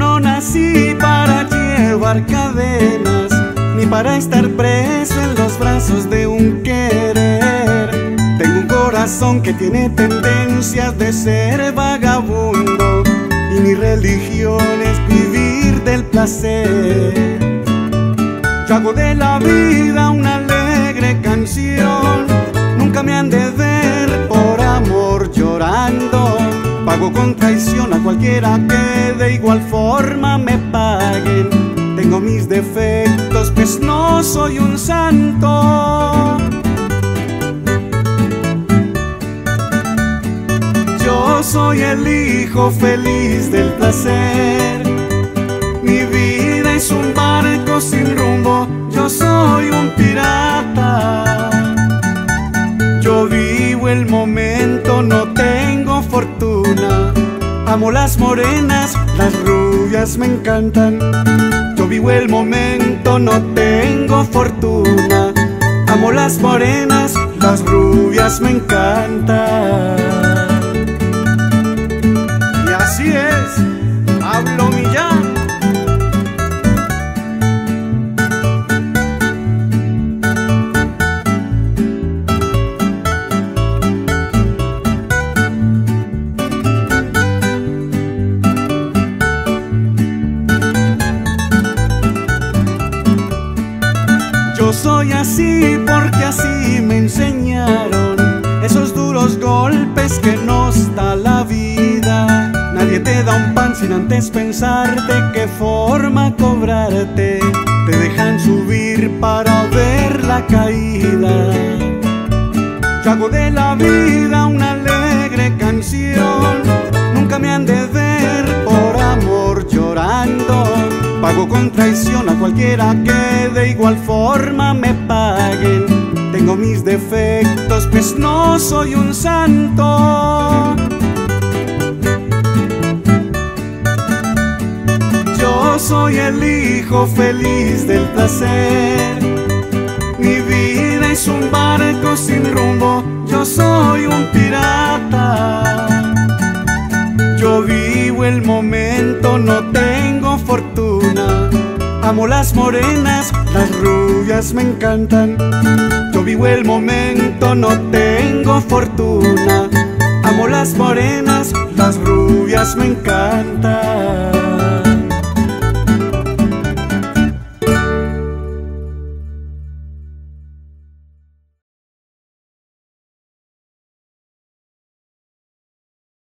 no nací para llevar cadenas, ni para estar preso en los brazos de un querer. Tengo un corazón que tiene tendencias de ser vagabundo, y mi religión es vivir del placer. Yo hago de la vida una alegre canción, nunca me han de ver por amor llorando. Pago con traición a cualquiera que de igual forma me paguen. Tengo mis defectos, pues no soy un santo. Yo soy el hijo feliz del placer. Mi vida es un barco sin rumbo, yo soy un pirata. Yo vivo el momento, no tengo fortuna. Amo las morenas, las rubias me encantan. Yo vivo el momento, no tengo fortuna. Amo las morenas, las rubias me encantan. Y así es, Pablo Millán. Yo soy así porque así me enseñaron, esos duros golpes que nos da la vida. Nadie te da un pan sin antes pensar de qué forma cobrarte. Te dejan subir para ver la caída. Yo hago de la vida una alegre canción, nunca me han de ver por amor llorando. Pago con traición a cualquiera que de igual forma me paguen. Tengo mis defectos, pues no soy un santo. Yo soy el hijo feliz del placer. Mi vida es un barco sin rumbo, yo soy un pirata. Yo vivo el momento, no tengo fortuna. Amo las morenas, las rubias me encantan. Yo vivo el momento, no tengo fortuna. Amo las morenas, las rubias me encantan.